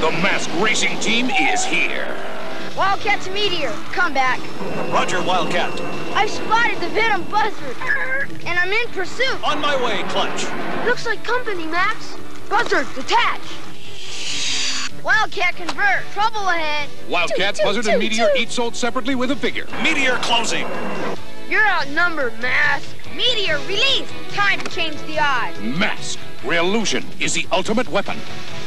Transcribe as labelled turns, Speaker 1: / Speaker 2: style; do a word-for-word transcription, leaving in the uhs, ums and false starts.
Speaker 1: The masked racing team is here.
Speaker 2: Wildcat to Meteor, come back.
Speaker 3: Roger, Wildcat.
Speaker 2: I've spotted the Venom Buzzard, and I'm in pursuit.
Speaker 3: On my way, Clutch.
Speaker 2: Looks like company, Max. Buzzard, detach. Wildcat convert, trouble ahead.
Speaker 1: Wildcat,
Speaker 2: Two, two,
Speaker 1: Buzzard,
Speaker 2: two,
Speaker 1: and Meteor
Speaker 2: two.
Speaker 1: each sold separately with a figure.
Speaker 3: Meteor closing.
Speaker 2: You're outnumbered, Mask. Meteor, release. Time to change the odds.
Speaker 1: Mask. Revolution is the ultimate weapon.